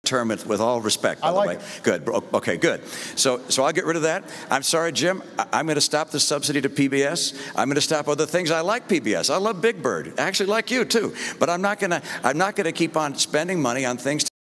term with all respect, by the way. Good. Okay, good. So I'll get rid of that. I'm sorry, Jim. I'm going to stop the subsidy to PBS. I'm going to stop other things. I like PBS. I love Big Bird. I actually like you too. But I'm not going to keep on spending money on things